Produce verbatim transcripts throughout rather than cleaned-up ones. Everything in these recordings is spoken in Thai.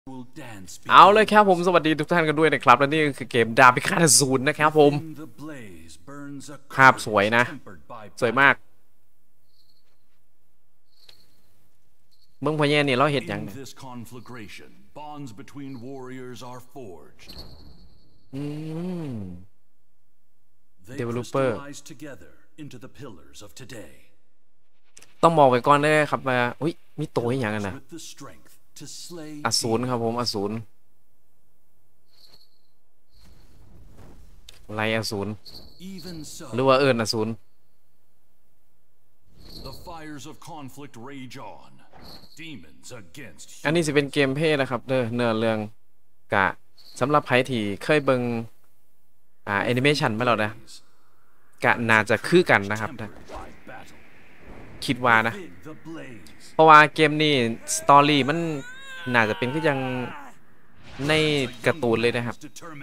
เอาเลยครับผมสวัสดีทุกท่านกันด้วยนะครับและนี่คือเกมดาบพิฆาตอสูรนะครับผมภาพสวยนะสวยมากเมืองพญานี่เราเห็นอย่างเนี่ยอืม developer ต้องมองไปก่อนได้ครับว่าอุ้ยมีตัวอย่างกันนะอสูรครับผมอสูรไรอสูรหรือว่าเอิญอสูรอันนี้จะเป็นเกมเพลย์นะครับเด้อเนื้อเรื่องกะสำหรับใครที่เคยเบิ่งอ่าแอนิเมชันมาแล้วนะกะน่าจะคือกันนะครับนะคิดว่านะเพราะว่าเกมนี้สตอรี่มันน่าจะเป็นคือยังในการ์ตูนเลยนะครับ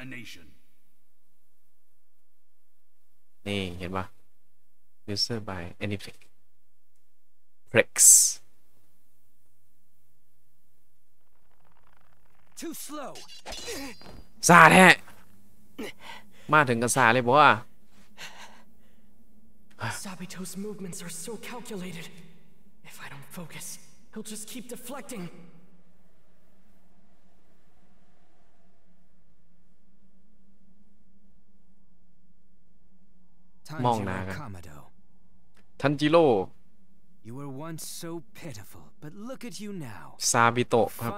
นี่เห็นปะ user by Aniplex Plex ซาแท้มาถึงกับซาเลยบอกว่า Sabito's movements are so calculated. If I don't focus, he'll just keep deflecting. มองหน้ากันทันจิโร่ซาบิโตะครับ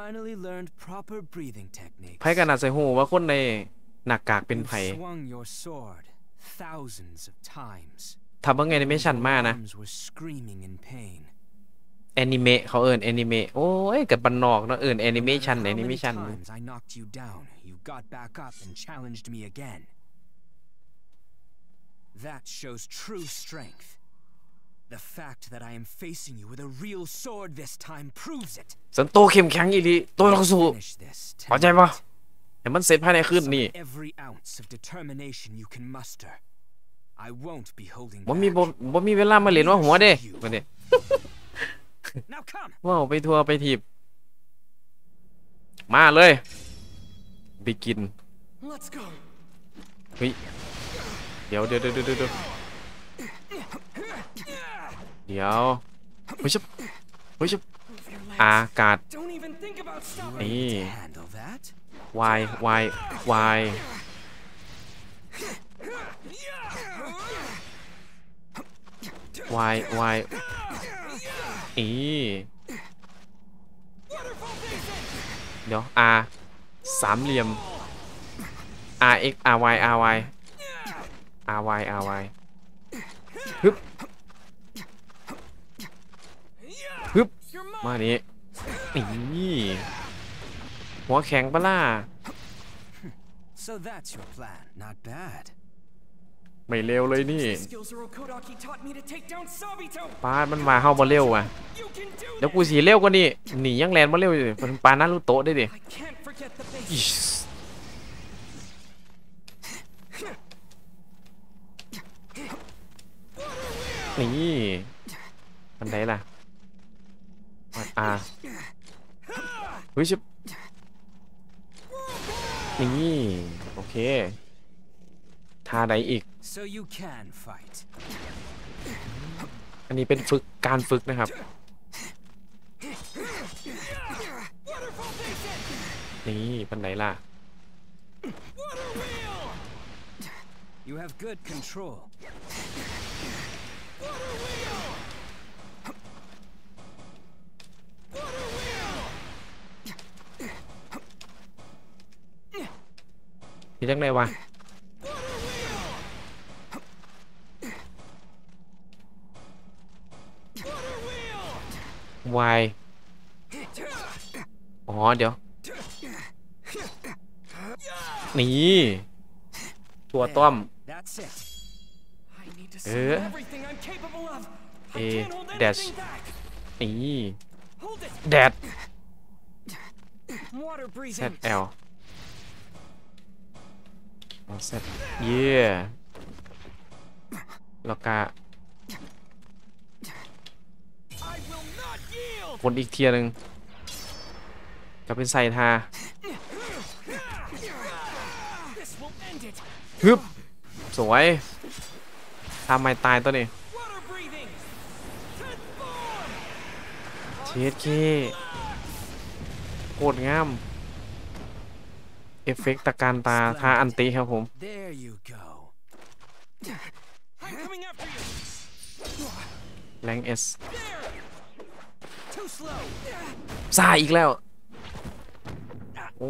ไพ่กันอาจจะหูว่าคนในหนักกากเป็นไผ่ทำเพื่อแอนิเมชันมากนะแอนิเมะเขาเอิญแอนิเมะโอ้ยกับบันนอกเนาะเอิญแอนิเมชันแอนิเมชัน That shows true strength. The fact that I am facing you with a real sword this time proves it. สันโตเข้มแข็งอีหลีตัวเราสู้เข้าใจปะเห็นมันเสร็จภายในคืนนี้บ่มีบ่บ่มีเวลามาเล่นว่าหัวเด้มาเนี่ยว้าวไปทัวร์ไปทีบมาเลยบิกินเฮ้ยเดี๋ยวเดี๋ยวเดี๋ยวเดี๋ยวเดี๋ยวเดี๋ยวเฮ้ยชิบเฮ้ยชิบอากาศนี่วายวายวายวายวายอีเดี๋ยว R สามเหลี่ยม R X R Y R Y R Y R Y ฮึบฮึบมานี้นี่หัวแข็งปะล่ะไม่เร็วเลยนี่ปาดมันมาเข้ามาเร็วอ่ะเดี๋ยวกูสีเร็วกว่านี้หนียังแลนมาเร็วอยู่ปานารุโตะได้ดินี่มันไหนล่ะอ่าเฮ้ยชิบนี่โอเคท่าไหนอีกอันนี้เป็นฝึกการฝึกนะครับนี่มันไหนล่ะYou have good control. นี่จังไงวะวายอ๋อเดี๋ยวนี่ตัวต้อมเออเอแดชนี่แดดเซตเอลเซตเย่แล้วก็วนอีกเทียนึงก็เป็นใส่ทา This will end it. ฮึบสวยทำไมตายตัวนี้ Water breathing. Transform. เชดเคโคตรงามเอฟเฟกต์ตะการตาทาอันติครับผม There you go. I'm coming after you. แรงเอส There. Too slow. ซ่าอีกแล้ว โอ้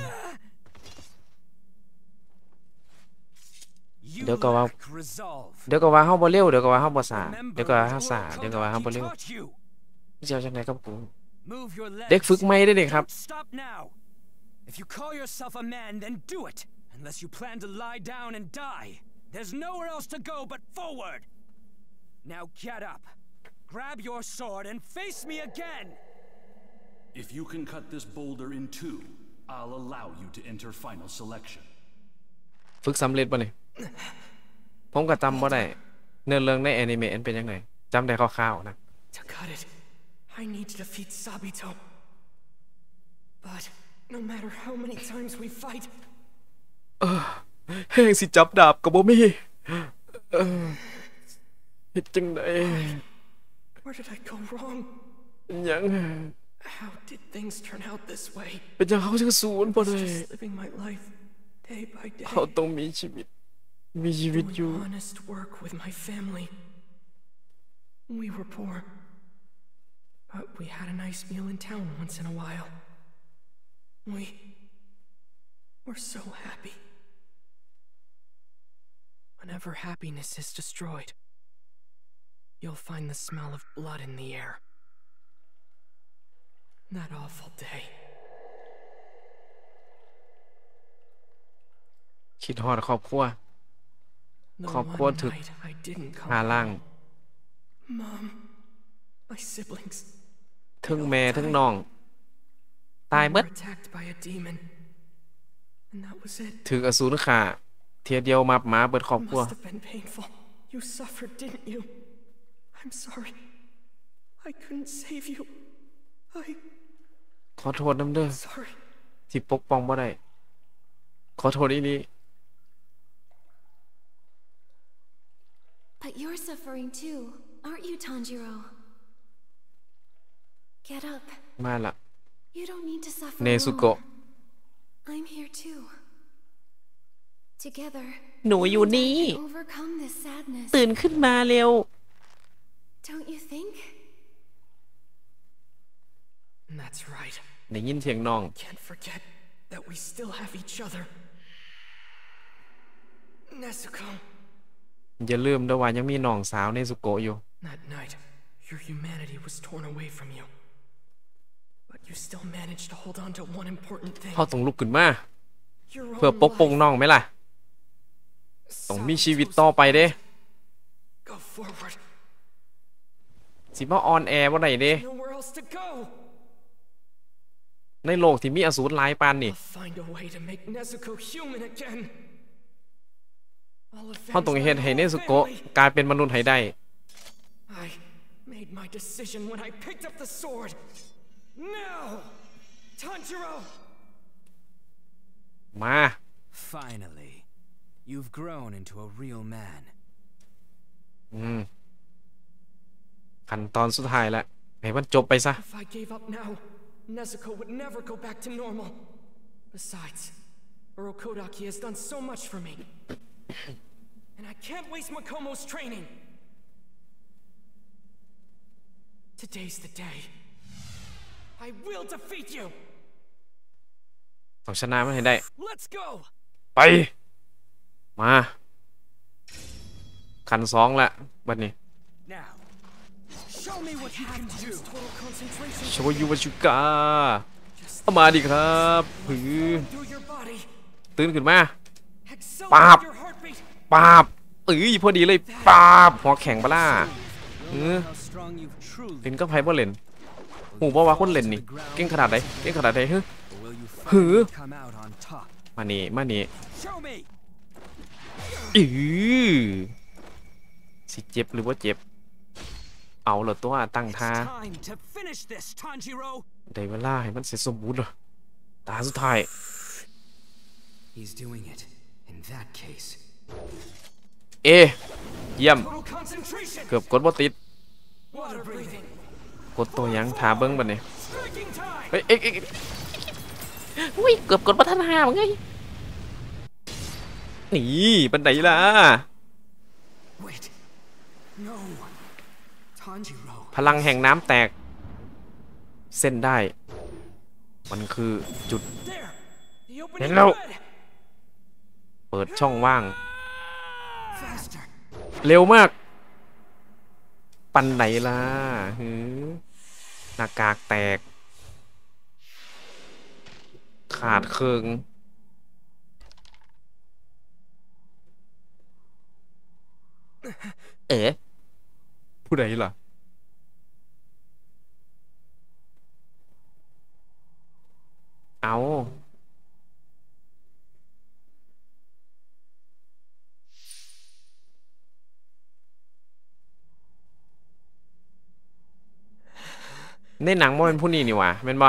You Được rồi, lack resolve. เดี๋ยวก็ว่าเฮาบ่เร็วเดี๋ยวก็ว่าเฮาบ่ซ่า Remember เดี๋ยวก็ว่าเฮา what ซ่า Oro เดี๋ยวก็ว่าเฮาบ่ Kodaki เร็ว taught you. เจ้าจังไดกับกู Move your legs. เด็กฝึกใหม่ได้เด็กครับ Don't stop now. If you call yourself a man, then do it. Unless you plan to lie down and die. There's nowhere else to go but forward. Now get up. Grab your sword and face me again. If you can cut this boulder in two, I'll allow you to enter final selection. ฝึกสำเร็จป่ะนี่ผมก็จำบ่ได้เนื้อเรื่องในแอนิเมะเป็นยังไงจำได้คร่าวๆนะ To cut it, I need to defeat Sabito. But no matter how many times we fight, แห้งสิจับดาบก็บ่มีเออเฮ็ดจังได where did I go wrong? ยัง How did things turn out this way? เป็นจังเขาจังสูญบ่ได้ Just living my life day by day. เขาต้องมีชีวิตมีชีวิตอยู่ Doing honest work with my family. We were poor, but we had a nice meal in town once in a while. We were so happy. Whenever happiness is destroyed, you'll find the smell of blood in the air. That awful day. คิดฮอดครอบครัว The Khóc one quá thực. night I didn't come หาล่าง Mom, my siblings, ทั้งแม่ทั้งน้อง ตาย we เบิด were attacked by a demon. And that was it. ถืออสูรฆ่าเทียเดียวมับหมาเบิดครอบครัว Must have been painful. You suffered, didn't you? I'm sorry. I couldn't save you. I ขอโทษน้ำเด้อ sorry. ที่ปกป้องบ่ได้ขอโทษอีนี้ But you're suffering too, aren't you, Tanjiro? Get up. มาละ You don't need to suffer เนซุโกะ alone. I'm here too. Together, หนูอยู่นี่ we can overcome this sadness. ตื่นขึ้นมาเร็ว Don't you think? That's right. ได้ยินเสียงน้อง Can't forget that we still have each other. Nezuko. อย่าลืมด้วยว่ายังมีน้องสาวเนซุโกะอยู่ That night, your humanity was torn away from you. But you still managed to hold on to one important thing. เขาต้องลุกขึ้นมา Your เพื่อ own ปกป้อง life. น้องไหมล่ะ ต้องมีชีวิตต่อไปเด้ Go forward. สิบ่ออนแอบ่ได้เด้ Nowhere else to go. ในโลกที่มีอสูรหลายปานนี่ I'll find a way to make Nezuko human again. I'll เขาต้อง avenge เฮ็ด my ให้เน whole ซุโกะ family. กลายเป็นมนุษย์ให้ได้ I made my decision when I picked up the sword. Now, Tanjiro. มา Finally, you've grown into a real man. อืมขั้นตอนสุดท้ายแล้วให้มันจบไปซะ If I gave up now, Nezuko would never go back to normal. Besides, Urokodaki has done so much for me. And I can't waste Makomo's training. Today's the day. I will defeat you. ต้องชนะมันให้ได้ Let's go. ไป มาขั้นสองละบัดนี้ Now, show me what you can do. Total concentration. โชว์ยูวาชูกาเอามาดิครับหือ Through your body. ตื่นขึ้นมา Accelerate Bap. your heartbeat. ปาบเอ้ยพอดีเลยปาบหัวแข็งปะล่ะเออ How strong you've truly เล่นก็ไพ่บ่เล่นหูบ่ว่าคนเล่นนี่เก่งขนาดไหนเก่งขนาดไหนเฮ้ย Or will you Huh? finally come out on top? มานี่มานี่ Show me. อือสิเจ็บหรือว่าเจ็บ เอาเหรอตัวตั้ง It's ท่า time to finish this, Tanjiro. ได้เวลาให้มันเสร็จสมบูรณ์เหรอตาสุดท้าย He's doing it. In that case. เอเยี่ยม Total concentration. เกือบกดบ่ติด Water breathing. กดตัวหยังถาเบิ่งบัดนี้ Striking time. เฮ้ยเอ๊ะเอ๊ะอุ้ยเกือบกดบ่ทันหามึงไงนี่บันไดล่ะ Wait. No. Tanjiro. พลังแห่งน้ำแตก เส้นได้ มันคือจุด There. The opening. เห็นแล้ว red. เปิดช่องว่าง Faster. เร็วมาก ปันไหนล่ะหือหน้ากากแตก ขาดเคืองเอ๋ผู้ใดล่ะ เอาในหนังมันเป็นผู้นี้นี่วะแม่นบ่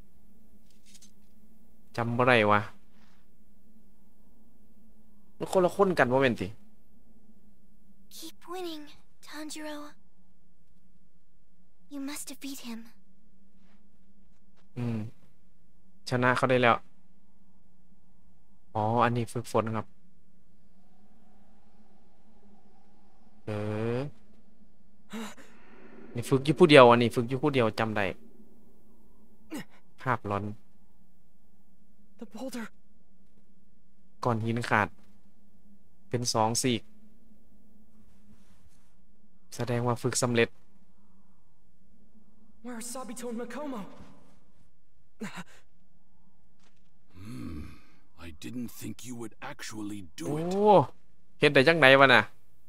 จำบ่ได้วะมันคนละคนกันบ่แม่นติ Keep winning, Tanjiro. You must defeat him. อืมชนะเขาได้แล้ว อ๋อ อันนี้ฝึกฝนครับ เออ นี่ฝึกอยู่ผู้เดียวอันนี้ฝึกอยู่ผู้เดียวจำได้ ภาพร้อน The boulder. ก่อนหินขาด เป็นสองซีก แสดงว่าฝึกสำเร็จ Where are Sabito and Makomo? I didn't think you would actually โอ้ do it. เฮ็ดได้จังไดวะน่ะ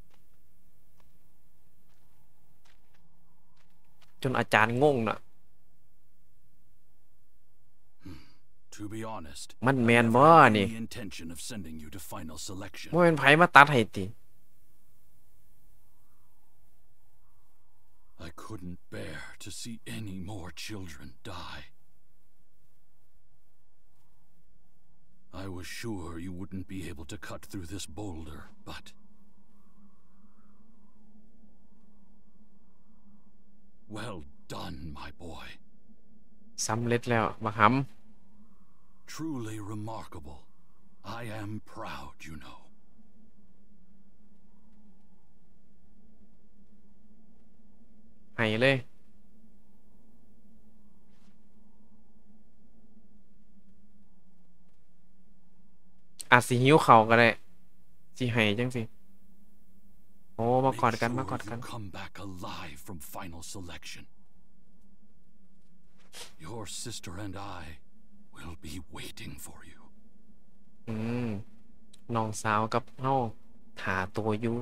จนอาจารย์งงน่ะ To be honest, มัน I แมน never บ่ had นี่ any intention of sending you to final selection. บ่แม่นไผมาตัดให้ติ I couldn't bear to see any more children die. I was sure you wouldn't be able to cut through this boulder, but... Well done, my boy. สำเร็จแล้วบักห Truly remarkable. I am proud, you know. ำให้เลย อาจสิหิวเขาวก็ได้ สิให้จังสิ โอ้ มากอด Make กัน sure มากอดกัน you come back alive from final selection. Your sister and I will be waiting for you. อืม น้องสาวกับเฮาถาตัวอยู่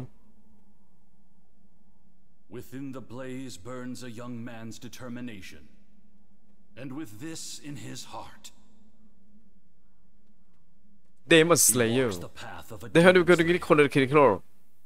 Within the blaze burns a young man's determination. And with this in his heart, Demon he Slayer walks the path of a เดี๋ยวดู demon กันดู slayer. คนละคิดโคล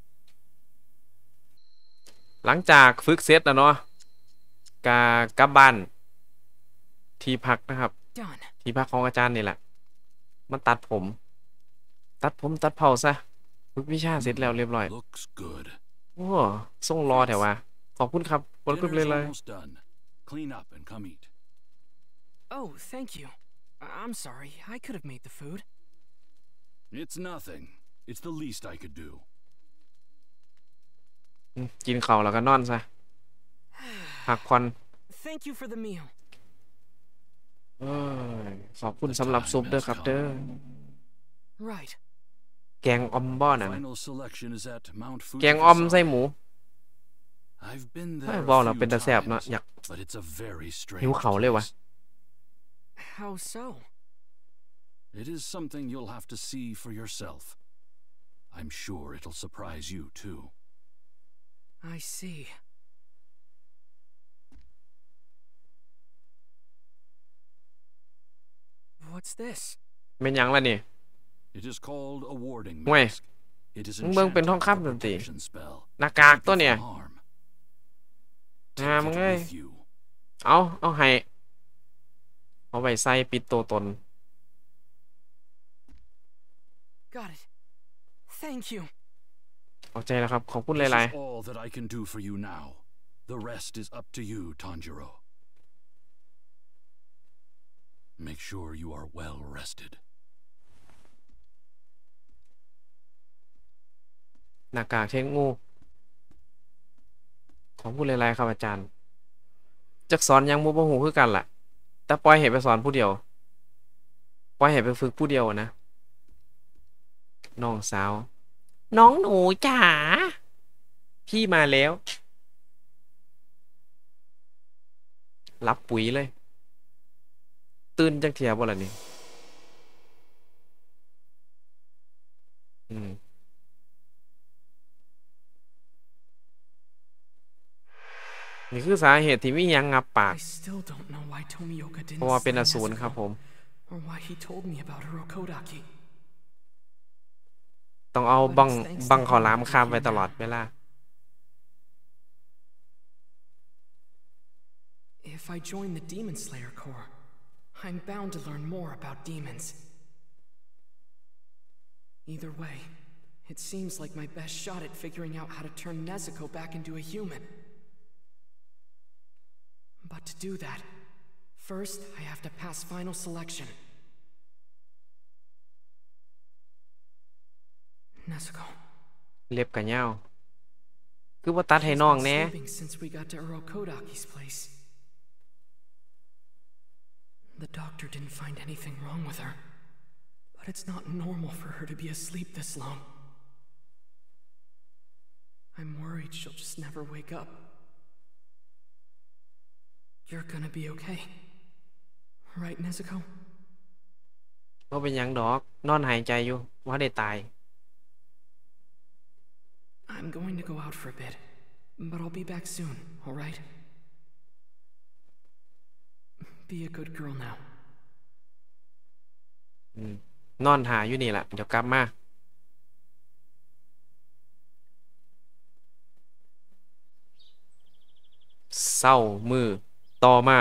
หลังจากฝึกเสร็จแล้วเนาะกากลับบ้าน ที่พักนะครับ Done. ที่พักของอาจารย์นี่แหละ มันตัดผม ตัดผมตัดเผาซะ ฝึกวิชาเสร็จแล้วเรียบร้อย Looks good. โอ้ส่งรอแถวว่า ขอบคุณครับบนกึบเลย Dinner's เลย almost done. Clean up and come eat. Oh, thank you. I- I'm sorry. I could have made the food. It's nothing. It's the least I could do. อืมกินข้าวแล้วก็นอนซะ พักผ่อน Thank you for the meal. เอ้ยขอบคุณสำหรับซุปเด้อครับเด้อ Right. แกงออมบ้อนั่น Final selection is at Mount แกงออมใส่ Fujisawa. หมู I've been เฮ้ย there บอก a แล้ว few เป็นตาแซ่บเนาะ times, อยาก but it's a very หิว strange เขาเลยวะ place. How so? It is something you'll have to see for yourself. I'm sure it'll surprise you too. I see. What's this? เป็นหยังล่ะนี่ It is called a warding ห่วย mask. It is มึงเบิ่งเป็น enchanted ทอง with a คำดนตรี protection spell. หน้ากากตัวเนี่ย From harm. อ่า Take มึง it เอ้ย with you. เอาเอาให้ เอาไว้ใส่ปิดตัวตน Got it. Thank you. ขอบใจแล้วครับขอบคุณห This ลาย is all that I can do for you now. The rest is up to you, Tanjiro. Make sure you are well rested. ๆหน้ากากเช่นงูขอบคุณหลายๆครับอาจารย์จักสอนยังบ่บ่ฮู้คือกันล่ะแต่ปล่อยให้ไปสอนผู้เดียวปล่อยให้ไปฝึกผู้เดียวนะน้องสาวน้องหนูจ๋าพี่มาแล้วรับปุ๋ยเลยตื่นจักเที่ยบ่ล่ะนี่อืมนี่คือสาเหตุที่มีหยังงับปาก I still don't know why Tomioka เพ didn't ราะว่าเป็นอ slay สูรครับ Nezuko, ผม or why he told me about Urokodaki. ต้องเอาบังบังข้าวหลามข้ามไว้ตลอดเวลา If I join the Demon Slayer Corps, I'm bound to learn more about demons. Either way, it seems like my best shot at figuring out how to turn Nezuko back into a human. But to do that, first I have to pass final selection. Nezuko. เล็บกะยาวคือบ่ตัดให้น้องแหน่ She's been sleeping since we got to Urokodaki's place. The doctor didn't find anything wrong with her, but it's not normal for her to be asleep this long. I'm worried she'll just never wake up. You're gonna be okay, right, Nezuko? บ่เป็นหยังดอกนอนหายใจอยู่บ่ได้ตาย I'm going to go out for a bit, but I'll be back soon, all right? Be a good girl now. อืมนอนหาอยู่นี่ล่ะเดี๋ยวกลับมาเศร้ามือต่อมา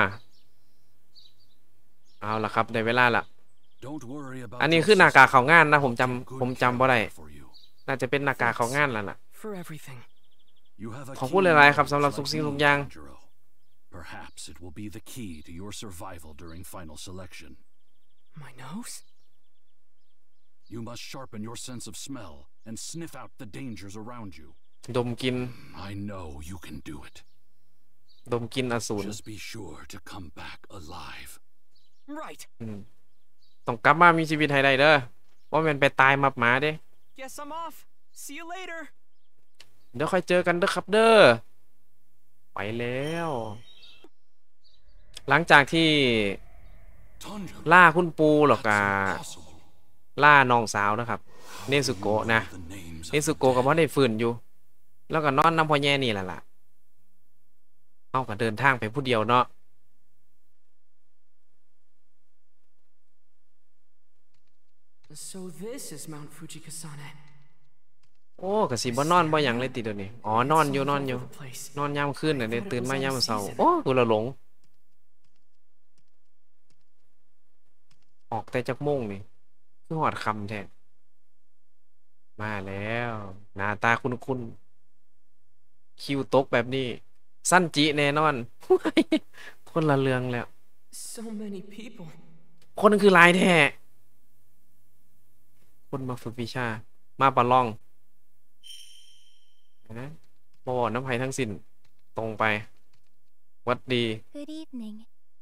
เอาล่ะครับได้เวลาละ Don't worry about อันนี้ your คือหน้ากาก sister. เขางานนะผม I'll จำ take ผม good จำบ่ได้ care for you. น่าจะเป็นหน้ากากเขางานแล้วล่ะ For everything. You have a ขอบคุณห keen ลายๆครับ nose สำหรับ like ทุกสิ่ง me, ทุกอย่าง Tanjiro. Perhaps it will be the key to your survival during final selection. My nose? You must sharpen your sense of smell and sniff out the dangers around you. ดมกิน I know you can do it. ดมกินอสูร Just be sure to come back alive. Right. อืมต้องกลับมามีชีวิตให้ได้เด้อว่าแมันไปตายมับหมาเด้ Guess I'm off. See you later. เดี๋ยวค่อยเจอกันเด้อครับเด้อไปแล้ว หลังจากที่ Tanjiro, ล่าคุณปูหรอก that's อ่า impossible. ล่าน้องสาวนะครับ เน You ซุโกะนะ know the names เน of ซุ the โกะก็บ่ dead. ได้ฟื้นอยู่ แล้วก็นอนน้ำพ่อแย่นี่แหละล่ะเอาก็เดินทางไปผู้เดียวเนาะ So this is Mount Fujikasane. โอ้ก็สิบ่นอนบ่หยังเลยติเดี๋ยวนี้อ๋อนอนอยู่นอนอยู่ All over the place. นอนยามคืนน่ะเด้ตื่นมายามเช้าโอ้กูละหลง ออกแต่จักโมงนี่คือหอดคำแท้มาแล้วหน้าตาคุ้นๆคิวตกแบบนี้สั้นจิแน่นอน คนละเรื่องแล้ว So many people. คนคือหลายแท้คนมาฝึกวิชา มาประลองนะบ่บอกน้ำไผทั้งสิ้นตรงไป วัดดี Good evening.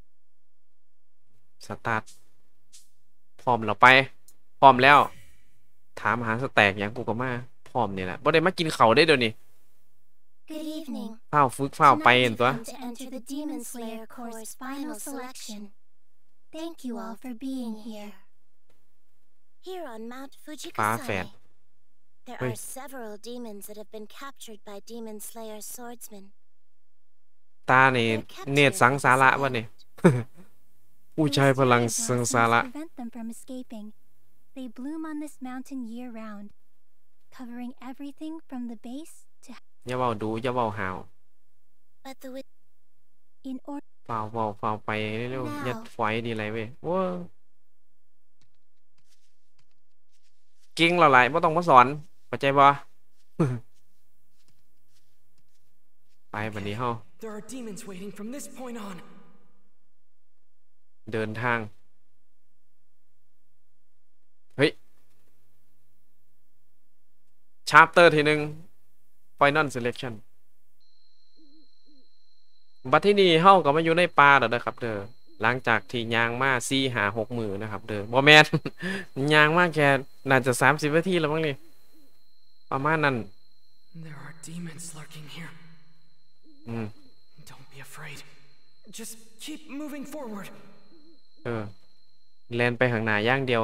สตาร์ทพร้อมแล้วไป พร้อมแล้ว ถามหาสแต็กอย่างกูก็มา พร้อมนี่แหละบ่ได้มากินเขาวได้เดี๋ยวนี้ Good evening. ฝ้าวฝึกฝ้าวไป Tonight เห็น you've ตัว come to enter the Demon Slayer Corps' final selection. Thank you all for being here. Here on Mount Perfect. Fujikasane, there Wait. are several demons that have been captured by Demon Slayer swordsmen. ตานี่ They're kept เนต here สัง for สาระ this วะนี่ end. ผู้ใช้พลัง Mysterious สังสาระ blossoms prevent them from escaping. They bloom on this mountain year-round, covering everything from the base to อย่าเว้าดูอย่าเว้าหาว But the wit- in order ฝ้าวเว้าฝ้าวไปเร็วๆยัดฝอยดีไรเว้ยว้าเก่งเราหลายไม่ต้องมาสอนเข้าใจบ่ ไปบัดนี้เฮา There are demons waiting from this point on. เดินทางเฮ้ยชาร์ปเตอร์ทีหนึ่ง Final Selection บัดที่นี่เฮาก็มาอยู่ในป่าแล้วนะครับเด้อหลังจากที่ย่างมาสี่หาหกมือนะครับเด้อบ่แม่น ย่างมาแค่น่าจะสามสิบนาทีแล้วมั้งนี่ประมาณนั้น There are demons lurking here. อืม Don't be afraid. Just keep moving forward. เออแลนไปข้างหน้าอย่างเดียว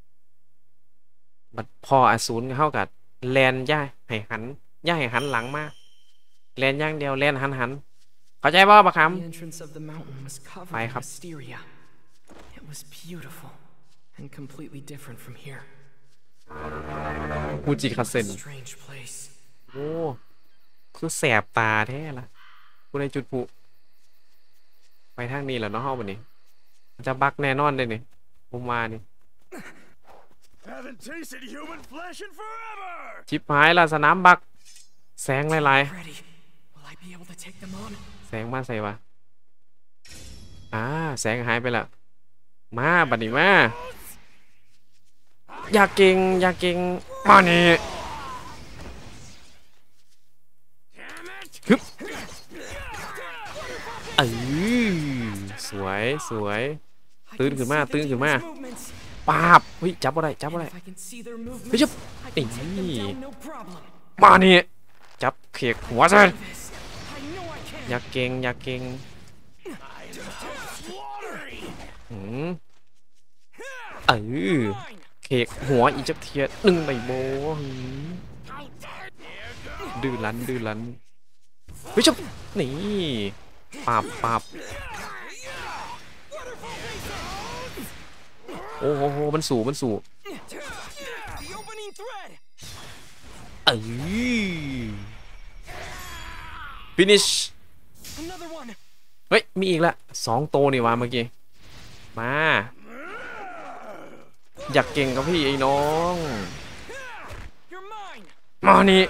บัดพออสูรเข้ากับแลนย่าให้หันย่าให้หันหลังมาแลนอย่างเดียวแลนหันหันเข้าใจป่ะบักค The entrance of the mountain was covered in wisteria. It was beautiful and completely different from here. ำฟูจิคาเซน Strange place. โอ้คือแสบตาแท้ละกูในจุดผุไปทางนี้แหละเนาะเฮาบัดนี้จะบักแน่นอนเลยนี่ผมมานี่ Haven't tasted human flesh in forever! ชิบหายละสนามบักแสงหลาย Ready? Will I be able to take them on? ๆแสงมาใส่วะอ่าแสงหายไปละมาบัดนี้มาอย่าเก่งอย่าเก่งมานี่ฮึบเอ้ยสวยสวย I ตื่น can ขึ้นมา see the ตื่นขึ้นมา demons' movements. ปาบเฮ้ยจับบ่ได้จับบ่ And ได้ if I can see their movements, เฮ้ยจับ I ไอ้ can take them นี่ down, no problem. มานี่จับเขียกหัวซะ This. I know I can. อย่าเก่งอย่าเก่งอืมเออ Mine. เขียกหัวอีกจักเทียหนึ่งใบโบหืมดื้อรั้นดื้อรั้นเฮ้ยจับนี่ปาบปาบโอ้โหมันสูมันสู The opening thread. เอ้ย finish Another one. เฮ้ยมีอีกละสองโตวนี่วะเมื่อกี้มาอยากเก่งกับพี่ไอ้น้อง You're mine. มานี่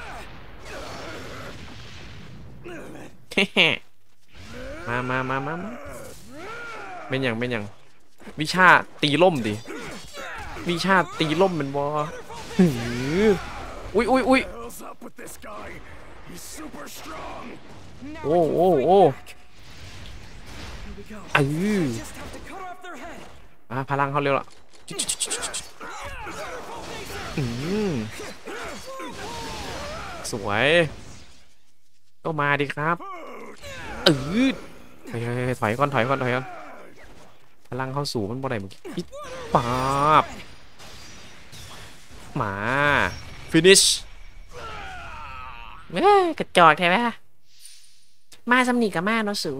มามามามามาเป็นอย่างเป็นอย่างวิชาตีล่มดิวิชาตีล่มเป็นบอหืออุ้ยอุ้ยอุ้ย Hell's up with this guy? He's super strong! Now โอ้ I can โอ้ fight โอ้ back. Here we go. เออ Just have to cut off their head. อ่ะพลังเขาเร็วละอืมสวยก็มาดิครับเออเฮ้ยเฮ้ยเฮ้ยถอยก่อนถอยก่อนถอยก่อนพลังเข้าสู่มันบ่ได้เมื่อกี้อิ๊ดปาบมา finish เอ้ยกระจอกแท้ไหมมาสำนีกับมาเนาะสู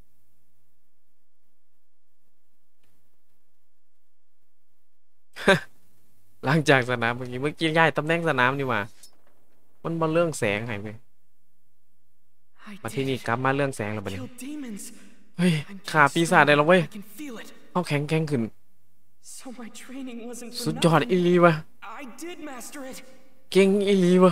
หลังจากสนามเมื่อกี้เมื่อกี้ย้ายตำแหน่งสนามนี่หว่ามันมาเรื่องแสงหายไป I มาที่ did นี่ it. กลับมาเรื่องแสงแล้วบัดนี้ Killed demons. เฮ้ย I'm ขา getting ปี so ศาจได้แล้วเว้ย I can feel it. เขาแข็งแกร่งขึ้น So my training wasn't สุ for ดยอด nothing. อีหลีวะ I did master it. เก่งอีหลีวะ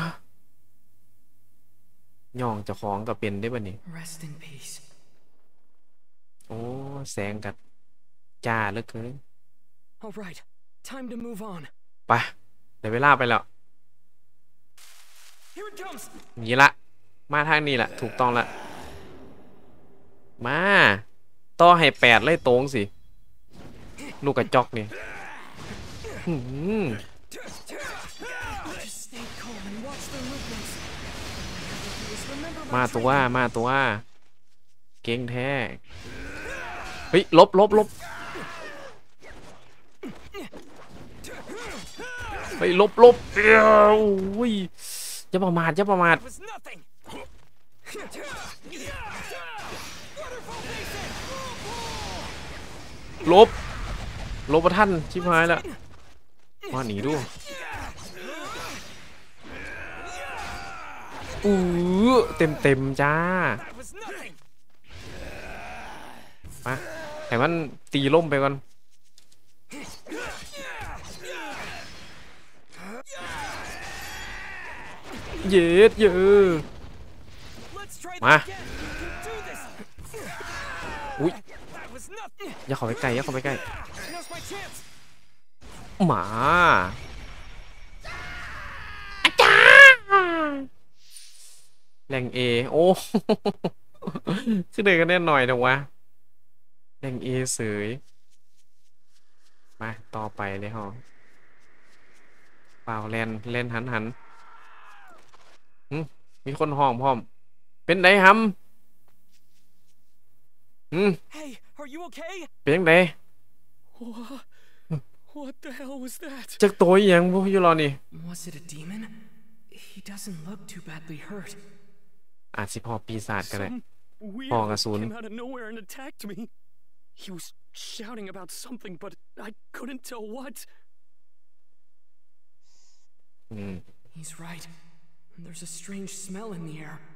ย่องเจ้าของก็เป็นได้บัดนี้ Rest in peace. โอ้แสงกัดจ้าเหลือเกิน All right, time to move on. ไปเดี๋ยวเวลาไปแล้ว Here it comes. นี่ละมาทางนี้แหละถูกต้องละมาต่อให้แปดเลยตรงสิลูกกระจอกนี่หืม Just stay calm and watch their movements. Just remember มา my ตัว training. มาตัวเก่งแท้เฮ้ยลบลบลบเฮ้ยลบลบเอ้ยโอ้ยอย่าประมาทอย่าประมาท It was nothing. ลบลบประท่านชิบหายแล้วมาหนีดูอู้เต็มเต็มจ้า That was nothing. มาให้มันตีล่มไปก่อนเย็ดเยอะ Let's try มา that again. You can do this. อุ้ย That was nothing. อย่าเข้าไปใกล้อย่าเข้าไปใกล้ Now's my chance. หมาแรงเอโอ้ คือเด็กกันแน่หน่อยนะวะแรงเอเสยมาต่อไปเลยฮะเปล่าแลนแลนหันหันหึมีคนห้องพร้อมเป็นไดฮัมหึ Hey, are you okay? เป็นยังไง What? What the hell was that? จักตัวอหยังพวกอยู่รอนี่ Was it a demon? He doesn't look too badly hurt. อาจสิพอปีศาจก็ได้ Some weird Oh, Gasun. came out of nowhere and attacked me. He was shouting about something, but I couldn't tell what. อืม He's right. There's a strange smell in the air.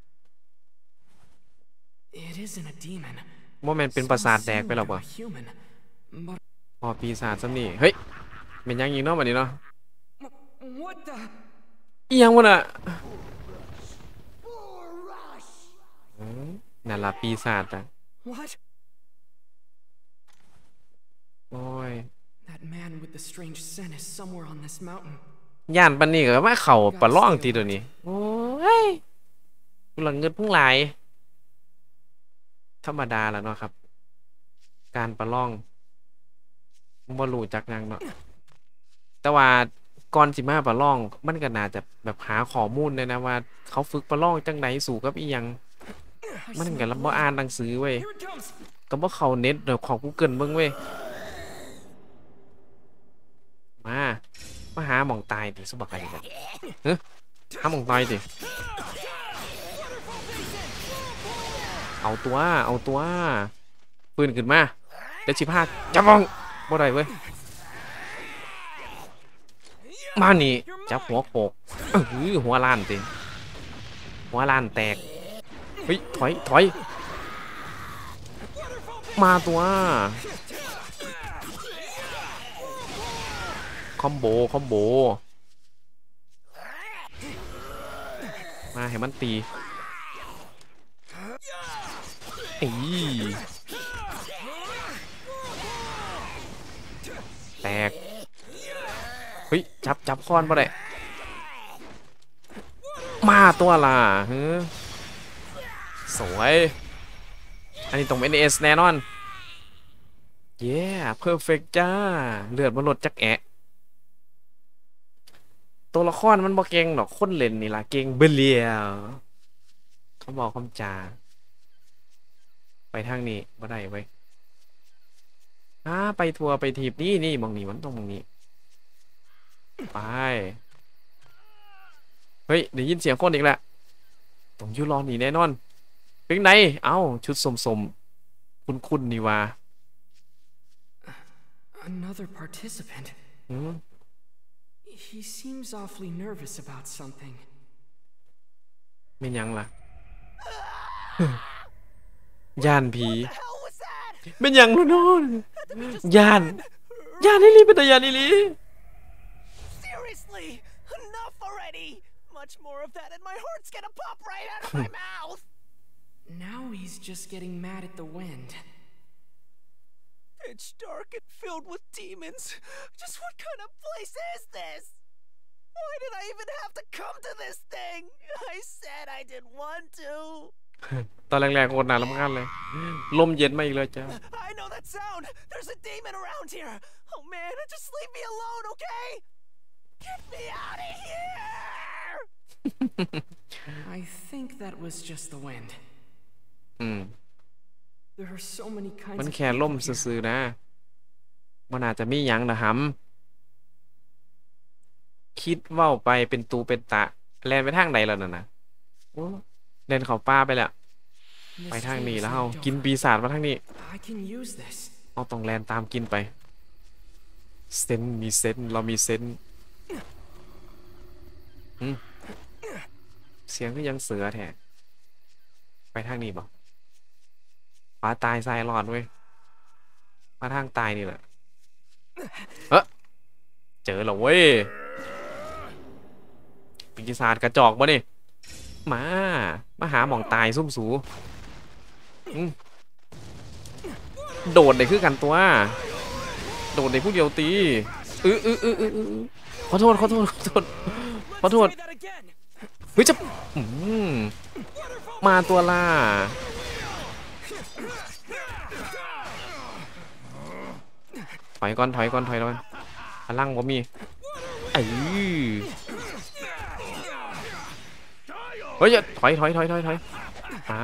It isn't a demon. ว่ามันเป็นประสาทแดกไปหรอ Similar ปะ to a human, but พอปีศาจซ้ำนี่เฮ้ยเป็นยังยิงเนาะวันนี้เนาะ what the? อีหยังวะน่ะอืมนั่นละปีศาจอ่ะ What? โอ้ย That man with the strange scent is somewhere on this mountain. ย่านปันนี่ก็มาเข่าปะล่องตีตัวนี้โอ้ยกูหลังเงินเพิ่งหลายธรรมดาแล้วเนาะครับ การประล่องบ่รู้จักหยังเนาะแต่ว่าก่อนสิมาประล่องมันก็น่าจะแบบหาข้อมูลเลยนะว่า เขาฝึกประล่องจังไดสู่กับอีหยัง I มัน smell ก็บ่ blood. อ่านหนังสือเว้ย Here it comes. ก็บ่เข้าเน็ตเดี๋ยวของ Google เบิ่งเว้ยมามาหาหม่องตายดิสุบักไก่กันเฮ้ยหาหม่องตายดิเอาตัวเอาตัวปืนขึ้นมาเดี๋ยวสิพาจับมองบ่ได้เว้ยมานี่จับหัวโขกเออหัวล้านติหัวล้านแตกเฮ้ยถอยถอยมาตัวคอมโบคอมโบมาให้มันตีอีแตกเฮ้ยจับจับค้อนมาได้มาตัวล่ะเฮ้ยสวยอันนี้ตรงเป็นเอสแน่นอนเย้เพอร์เฟกจ้าเลือดมันลดจักแอะตัวละครมันบ่เก่งหรอกคนเล่นนี่ล่ะเก่งเบเลียวเขาบอกคำจาไปทางนี้บ่ได้ไว้อ่าไปทัวร์ไปทีบนี่นี่มองนี่มันต้องมองนี้ไปเฮ้ยได้ยินเสียงคนอีกแล้วต้องอยู่รอนี่แน่นอนเป็นไงเอ้าชุดสมๆคุ้นๆนี่ว่า Another participant. อืม He seems awfully nervous about something. ไม่ยังล่ะ ย่านผีเป็นยังล่ะโน่นย่านย่านอีหลีเป็นตาย่านอีหลี Seriously, enough already. Much more of that and my heart's gonna pop right out of my mouth. Now he's just getting mad at the wind. It's dark and filled with demons. Just what kind of place is this? Why did I even have to come to this thing? I said I didn't want to. ตอนแรกๆโคตรน่ารำคาญเลยลมเย็นมาอีกเลยจ้า I know that sound. There's a demon around here. Oh man, just leave me alone, okay? Get me out of here! I think that was just the wind. อืม There are so many kinds มัน of แค่ล่ม people here. ซื่อๆนะมันอาจจะมีหยังนะฮัมคิดเว้าไปเป็นตูเป็นตะแลนไปทางใดแล้วน่ะนะโอ้แลนเข้าป่าไปแล้ว ไป This ทางนี้ dream แล้ว is เฮา not กิน over. ปีศาจมาทางนี้ I can use this. เอาต้องแลนตามกินไปเซนมีเซนเรามีเซนอืมเสียงก็ยังเสือแท้ไปทางนี้บ่ขวาตายซ้ายรอดเว้ยมาทางตายนี่แหละเอ้อเจอแล้วเว้ยปีศาจกระจอกบ่นี่มามาหาหม่องตายซุ่มสูโดดได้คือกันตัวโดดได้ผู้เดียวตีอื้ออื้ออื้ออื้อขอโทษขอโทษขอโทษขอโทษเฮ้ยจะมาตัวล่าถอยก่อนถอยก่อนถอยก่อนพลังผมมีไอ้เฮ้ยถอยถอยถอยถอยถอยอ่า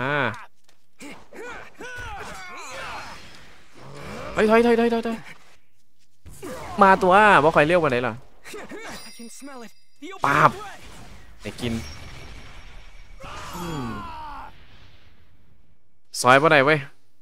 ถอยถอยถอยถอยถอยมาตัวบ่ค่อยเลี้ยวมาไหนล่ะปาบได้กินซอยบ่ได้เว้ย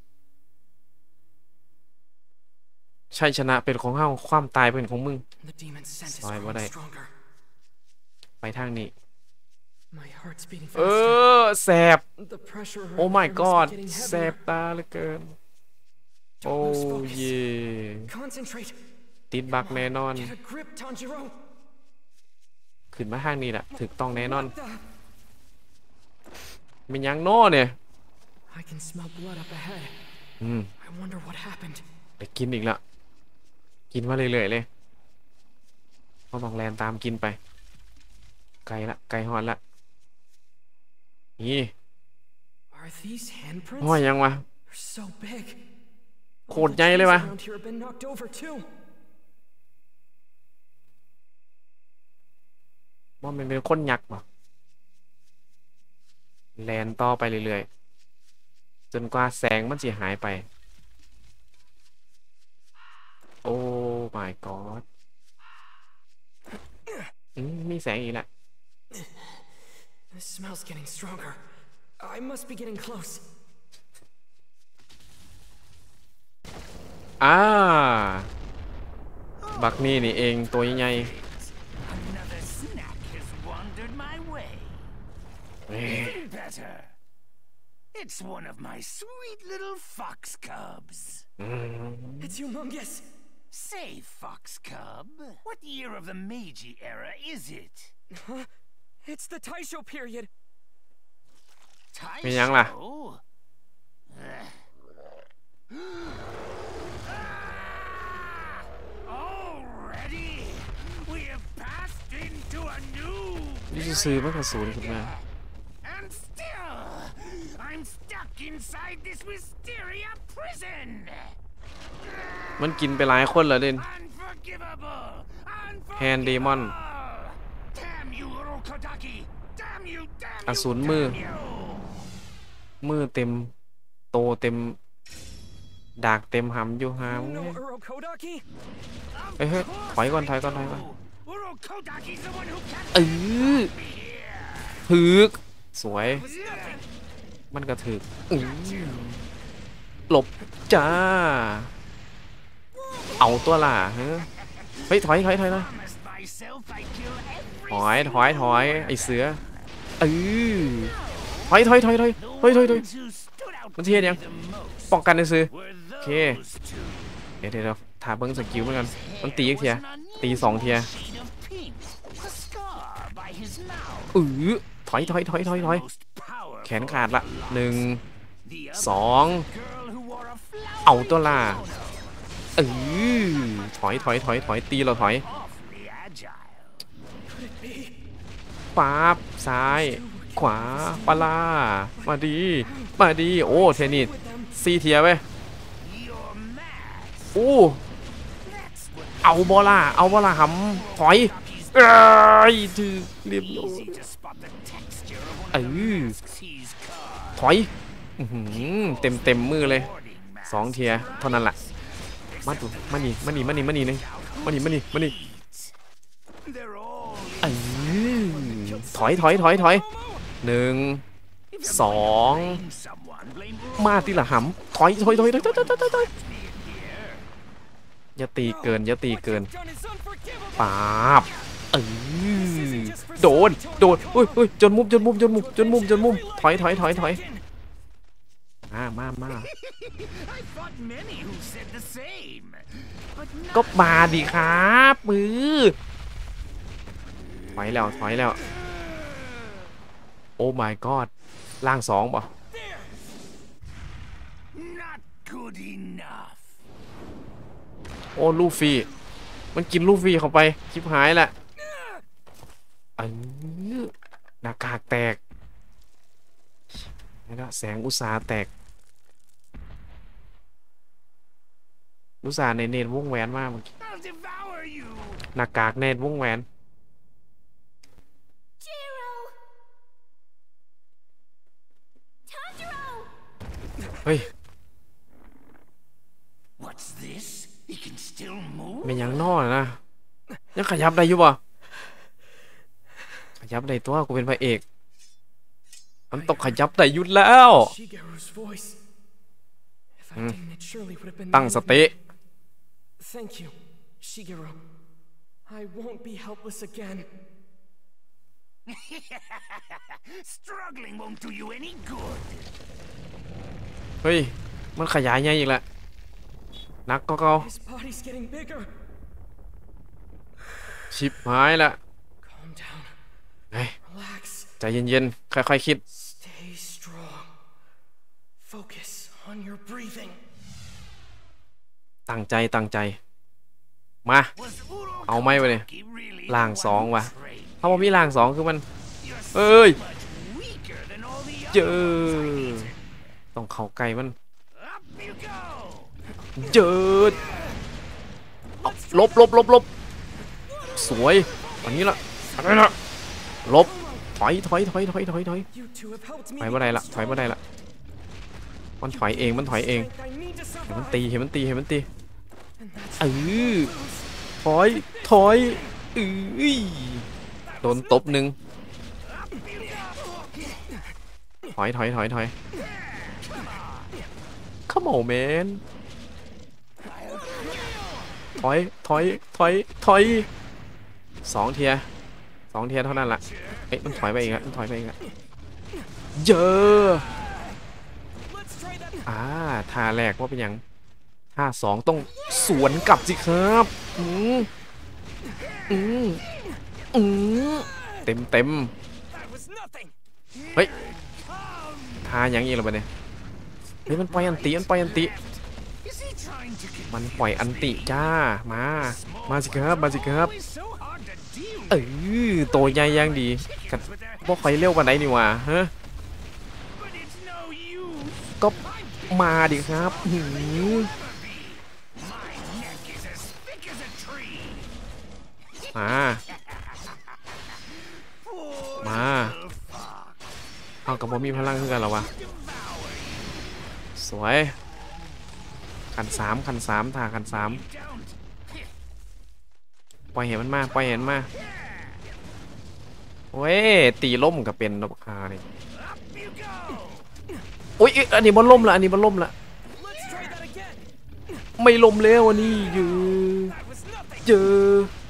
ชัยชนะเป็นของเฮาความตายเป็นของมึงซอยบ่ได้ไปทางนี้เออแสบโอ้ my god แสบตาเหลือเกินโอ้เย่ติดบักแน่นอนขึ้นมาทางนี้แหละถึกต้องแน่นอนมันยังโน่เนี่ยอืมไปกินอีกละกินมาเรื่อยๆเลยเขาต้องแลนตามกินไปไกลละไกลหอนละนี่ห้อยยังวะโคตรใหญ่เลยวะว่ามันเป็นคนยักษ์ป่ะแลนต่อไปเรื่อยๆจนกว่าแสงมันจะหายไปโอ้ my god มีแสงอีกแหละ The smell's getting stronger. I must be getting close. อ่าบักนี่นี่เองตัวใหญ่ Another snack has wandered my way. Even better. It's one of my sweet little fox cubs. It's humongous. Say, fox cub, what year of the Meiji era is it? Huh? It's the Taisho period. Taisho? เป็นยังล่ะ Already, we have passed into a new นี่จะซื้อมันกระสุนขึ้นมา and still, I'm stuck inside this wisteria prison. มันกินไปหลายคนแล้วเด่น Unforgivable! แฮนด์เดมอน Damn you, Urokodaki! Damn you, damn อ you, สูรมือ damn you! มือเต็มโตเต็มดากเต็มหำอยู่หาม No Urokodaki? เฮ้ยเฮ้ยถอยก่อนถอยก่อนถอยก่อน Urokodaki's the one who เอ captured อ me here. ถึกสวยมันก็ถึกอื้อหลบจ้าเอาตัวล่ะเฮ้ยเฮ้ยถอยถอยถอยถอย Promised myself I'd kill every ถอยถอยถอยไอเสือเออถอยถอยถอยถอยถอยถอยถอย ones who stood out มันเทียนยัง the most ป้องกันไอเสือ were โอเค those two. เดี๋ยวเดี๋ยวถาเบิ้งสกิลเหมือนกันมันตีอีกเทียตีสองเทีย Shade of pink, a scar by his mouth. เออถอยถอยถอยถอยถอย Most powerful แขนขาดละหนึ่ง The other สอง girl who wore a flower เอาตัวล่ะเออถอยถอยถอยถอยตีเราถอย awfully agile. ป๊าบซ้าย ขวาปลามาดีมาดีโอ้เทนนิสซีเทียเว้ย You're mad. โอ้ That's what เอาบอล่าเอาบอล่าหำถอย Rocky's เอ้ยถือเรียบร้อย easy to spot the texture of one เอ of the อ masks he's carved. ถอยอื้อหือเต็มเต็มมือเลย Boarding mask สองเทียเท่านั้นแหละมาดูมานี่มานี่มานี่มานี่เลยมานี่มานี่มานี่ beats. They're all เออถอยถอยถอยถอยหนึ่งสอง blame someone. Blame มาตีละหำถอยถอยถอยถอยถอยถอยถอยถอยอย่าตีเกินอย่าตีเกิน Done is unforgivable. ปาบเออโดนโดนอุ้ยอุ้ยจนมุมจนมุมจนมุมจนมุมจนมุมถอยถอยถอยถอยมามามา I fought many who said the same. But ก็มาดีครับมือถอยแล้วถอยแล้วโอ้ my god ล่างสองป่ะ Not good enough. โอ้ลูฟี่มันกินลูฟี่เข้าไปชิบหายแหละเออหน้ากากแตกนี่ละแสงอุตสาห์แตกอุตสาห์ในเนตวงแหวนมากเมื่อกี้ I'll devour you. หน้ากากเนตวงแหวน Jiro! Tanjiro! เฮ้ย What's this? He can still move? เป็นยังนอนะยังขยับได้อยู่ป่ะขยับได้ตัวกูเป็นพระเอกมันต้องขยับได้ยุดแล้ว Shigeru's voice. If I Hmm. didn't, it surely would have been ตั้ง the ส end of ติ me. Thank you, Shigeru. I won't be helpless again. Struggling won't do you any good. เฮ้ยมันขยายใหญ่อีกแล้วนักก็เกา His body's getting bigger. ชิบหายละ Calm down. เฮ้ย Relax. ใจเย็นๆค่อยๆคิด Stay strong. Focus on your breathing. ตั้งใจตั้งใจมา Was Uro เอาไหมวะเนี่ย Kotaki really ล่าง the สอง one who ว่ะ trained ถ้าว่ามีล่างสองคือมัน You're so เอ้ย much weaker than all the เจ other อ ones I've eaten. ต้องเข้าใกล้มัน Up you go. เจอเอาลบลบลบลบสวยอันนี้ละอันนี้ละลบถอยถอยถอยถอยถอยถอย You two have helped me ถอยบ่ได้ละถอยบ่ได้ละมันถอยเองมันถอยเอง I need to เห็นมัน survive. ตีเห็นมันตีเห็นมันตี And that's เออถอยถอยเอ้ยโดนตบหนึ่งถอยถอยถอยถอย Come on man ถอยถอยถอยถอยสองเทียสองเทียเท่านั้นละเอ๊ะมันถอยไปอีกแล้วมันถอยไปอีกแล้วเยอะ Let's try that. อ่าท่าแรกว่าเป็นยังท่าสองต้องสวนกลับสิครับอืมอืมอืมเต็มเต็ม That was nothing. เฮ้ยท่ายังอีกแล้วปะเนี่ยเฮ้ยมันปล่อยอันติมันปล่อยอันติ Is he trying to get มันปล่อยอันติจ้ามามาสิครับมาสิครับ always so hard to deal เอ with? อตัวใหญ่ยังดีกัน With their พวกใครเร็วกว่าไหนนี่วะฮะ but it's no use. ก็มาดิครับหือ My neck is as thick as a tree. มามาเอากับผมมีพลังขึ้นกันเหรอวะสวยขันสามขันสามท่าขันสาม Don't. ปล่อยเห็นมันมาปล่อยเห็นมาเว้ยตีล่มกับเป็นนกคาเลย Up you go. อุ้ยเอ้ยอันนี้มันล่มละอันนี้มันล่มละ Let's try that again. ไม่ล่มแล้วอันนี้เยอะ That was nothing. เจอ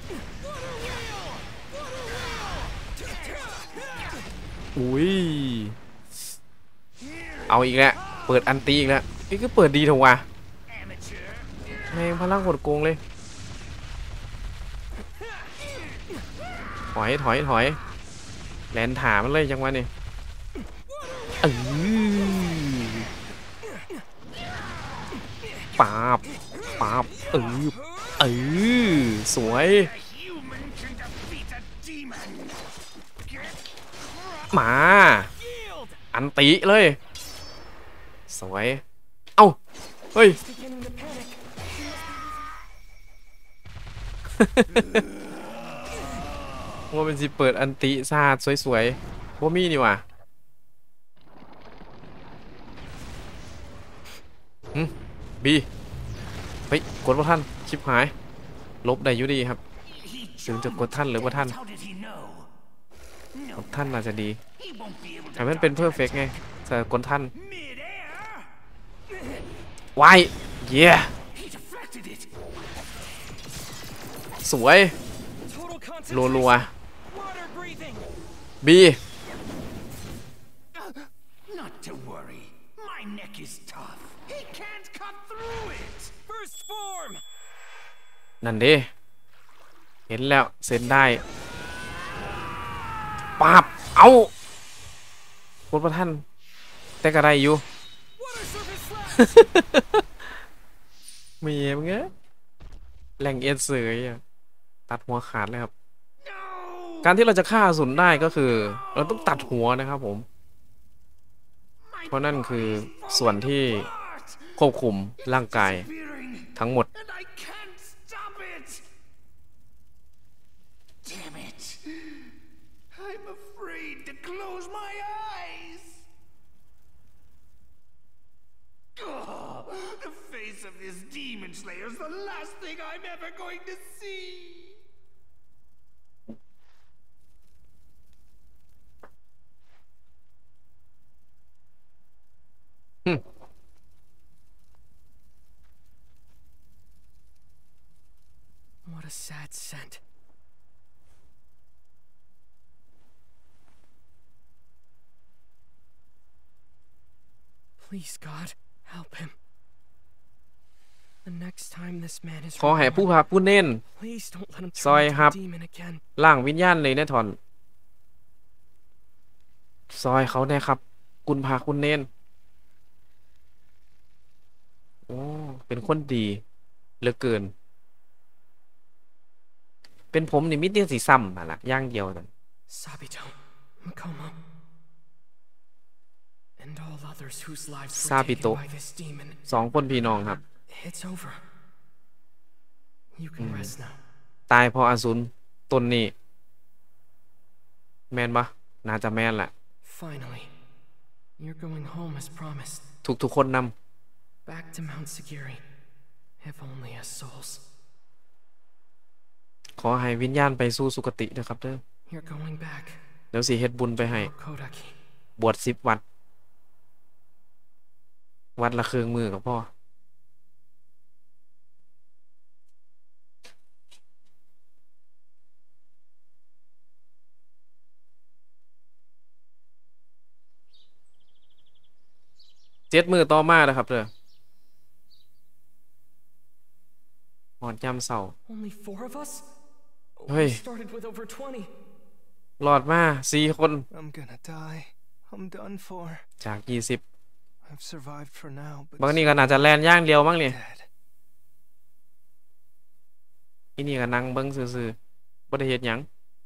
อุ้ยเอาอีกแล้วเปิดอันตีอีกแล้วนี่ก็เปิดดีเถอะวะ Amateur. แม่งพลังกดโกงเลยถอยถอยถอยแลนถามันเลยจังวะนี่เออปาบปาบเออเออสวย A human can defeat a demon. Get มา healed. อันติเลย สวย เอ้า เฮ้ย Beginning to panic. ว่าเป็นสิเปิดอันติซาดสวยๆว่ามีนี่ว่ะหึบีเฮ้ยกดว่าท่านชิบหาย ลบได้อยู่ดีครับ He ถึงจะกดท่านหรือว่าท่าน How did he know? กดท่านน่าจะดี He won't be able แต่ to มันเป็นเพอร์เฟกไงแต่กดท่าน mid-air. วายเย้ He deflected it. สวย Total รัว concentration. รัว Water breathing. บี Not to worry. My neck is tough. He can't cut through it. First form. นั่นดิเห็นแล้วเซ็นได้ปาบเอากดบ่ทันแต่ก็ได้อยู่ Water surface slash! มีมึงเอ้ยแหล่งเอ็นเสยอะตัดหัวขาดเลยครับ การที่เราจะฆ่าอสูรได้ก็คือ เราต้องตัดหัวนะครับผม เพราะนั่นคือส่วนที่ควบคุมร่างกายทั้งหมด And I can't stop it! Damn it! I'm afraid to close my eyes! Oh, the face of this demon slayer is the last thing I'm ever going to see! Hmm. What a sad scent. Please, God, help him. The next time this man is ขอให้ผู้พาผู้เน้น please don't let him ซอย turn into ครับ a demon again. ล่างวิญญาณเลยแน่ทอน ซอยเขาแน่ครับ คุณพาคุณเน้นโอ้เป็นคนดีเหลือเกิน เป็นผมนี่มิเตียสีซ้ำมาละย่างเดียวนั่น Sabito, Makomo, and all others whose lives were Sabito. taken by this demon. สองคนพี่น้องครับ It's over. You can rest now. ตายเพราะอสูรตนนี้ แมนปะน่าจะแมนแหละ Finally, you're going home as promised. ทุกๆคนน Back to Mount Sagiri, if only as souls. ำขอให้วิญญาณไปสู่สุคตินะครับเด้อ You're going back. เดี๋ยวสิเฮ็ดบุญไปให้ Kodaki. บวชสิบวัด วัดละเครื่องมือกับพ่อ เจ็ดมือต่อมานะครับเด้อหอดยามเสา Only four of us? Hey. We started with over twenty. หลอดมาสี่คน I'm gonna die. I'm done for. จากยี่สิบ I've survived for now, but บางนี่ก็น่าจะแลนย่างเดียวมั้งนี่ dead. อีนี่ก็นั่งเบิ่งซื่อๆบ่ได้เฮ็ดหยัง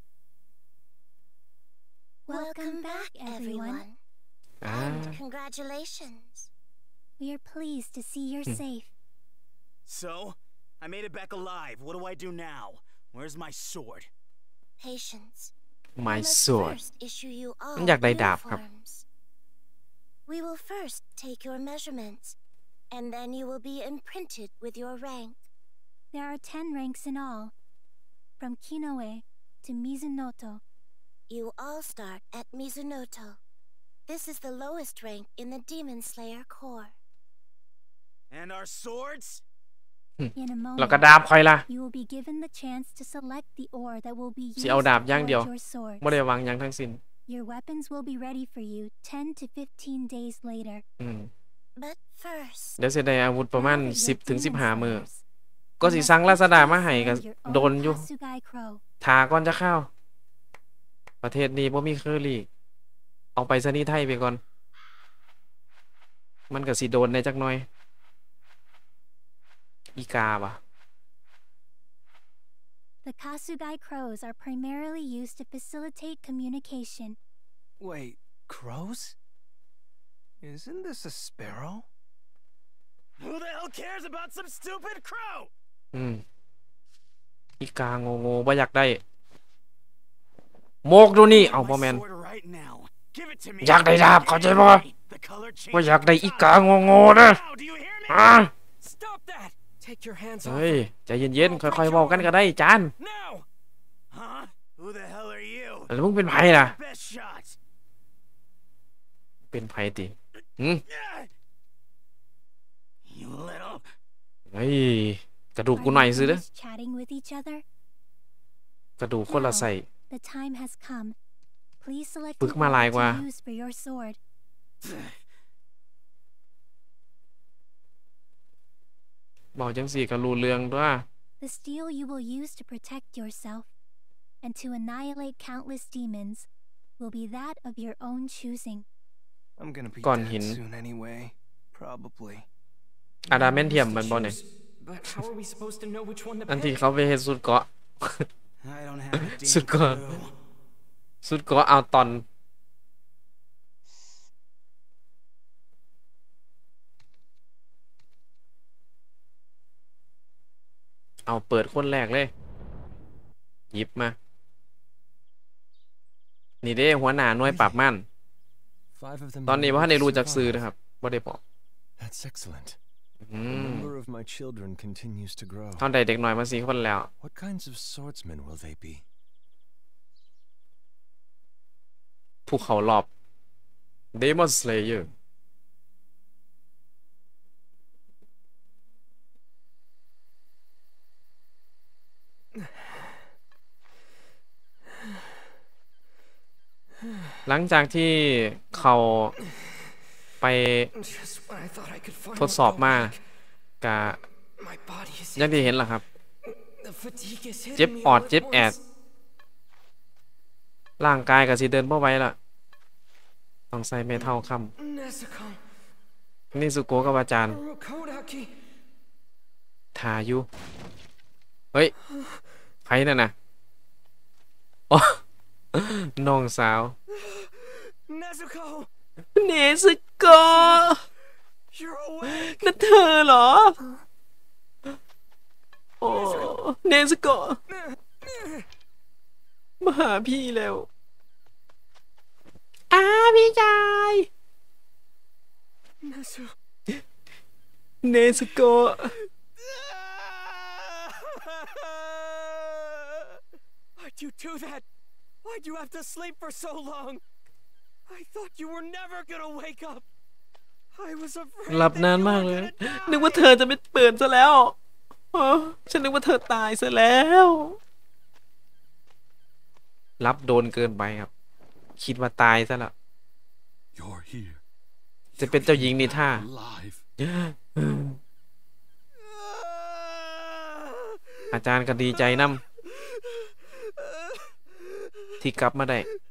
Welcome back, everyone. อ่า And congratulations. We are pleased to see you're Hmm. safe. So, I made it back alive. What do I do now? Where's my sword? Patience. my We must sword first issue you all มันอยากได้ดาบครับ uniforms. We will first take your measurements, and then you will be imprinted with your rank. There are ten ranks in all, from Kinoe to Mizunoto. You all start at Mizunoto. This is the lowest rank in the Demon Slayer Corps. And our swords? In a แล้วก็ moment, ดาบคอยล่ะ you will be given the chance to select the ore that will be สิ used เอา to ดาบอย่างเดียว forge your sword. บ่ได้วางหยังทั้งสิ้น Your weapons will be ready for you ten to fifteen days later. อืม But first, เดี๋ยวสิได้อาวุธประมาณ now that สิบ you're ถึง demon สิบห้า มื้อ slayers, ก็สิสั่งลาซาด้ามาให้ก็ Select your โด own นอยู่ Kasugai Crow. ถาก่อนจะเข้า ประเทศนี้บ่มีเคอรี่ เอาไปซะนี่ไทยไปก่อน มันก็สิโดนในจักหน่อย อีกาบ่ะ The Kasugai Crows are primarily used to facilitate communication. Wait, crows? Isn't this a sparrow? Who the hell cares about some stupid crow? อืม อีกาโง่ๆบ่อยากได้ โมกดูนี่ เอา My บ่แม่น sword right now. Give it to me. อยากได้ดาบเข้าใจบ่ The color บ่ changes อยากได้ with อี time. กาโง่ๆเด้อ Now, do you hear me? อ่ะ Stop that! Take your hands off เฮ้ย him. ใจเย็นๆ ค่อยๆเว้ากันก็ได้จาน Now! Huh? Who the hell are you? แล้วมึงเป็นไผล่ะ Best shot. เป็นไผติหืม You little. เฮ้ย กระดูก Are กูหน่อย you ซื้อเด้อ finished chatting with each other? กระดูกคนละใส่ The time has come. Please select ปึก an มาหลาย ore กว่า to use for your sword. บอกจังสี่ก็รู้เรื่องด้วย The steel you will use to protect yourself and to annihilate countless demons will be that of your own choosing. I'm gonna be ก้อน dead หิน soon anyway. Probably. อะดามนเทียมมันบ่เนี่ย But how are we supposed to know which one to อันที่ pick? เขาไปเฮ็ดสุดเกาะ I don't have a damn สุดเกาะ clue. สุดเกาะเอาตอน เอาเปิดคนแรกเลย หยิบมา นี่เด้หัวหน้าหน่วยปราบมัน Five of them ตอนนี้ managed ว่าท่านได้ to รู้จักซื้อ survive. นะครับบ่ได้บอก That's excellent. อื The ม number of my children continues to grow. เท่าใดเด็กน้อยมาสี่คนแล้ว What kinds of swordsmen will they be? ภูเขารอบ Demon Slayer หลังจากที่เขาไป Just when I thought I could ทด finally สอบ go มา back, กะ my body is อย่างที่เห็นล่ะครับ the fatigue is เจ็บ hitting me ออด all เจ็บ at แอด once. ร่างกายก็สิเดินบ่ไหวละต้องใส่เมทัลค้ Nezuko, ำนี่สุโกะกับอาจารย์ Urokodaki, ทาอยู่ เฮ้ยไผนั่นน่ะอ๋อ น้องสาว Nezuko, เนซึโกะ you're awake. นั่นเธอเหรอ โอ้เนซึโกะมาหาพี่แล้วอ้าพี่ชาย Nezu, เนซึโกะ why'd you do that? Why'd you have to sleep for so long? I thought you were never gonna wake up. I was afraid หลับ that นาน you มาก were เลย gonna นึกว่า die. เธอจะไม่เปิดซะแล้วอ๋อฉันนึกว่าเธอตายซะแล้วรับโดนเกินไปครับ คิดว่าตายซะแล้ว You're here, จะเป็นเจ้าหญิงนิท่า alive. อาจารย์ก็ดีใจนำที่กลับมาได้ Nezuko,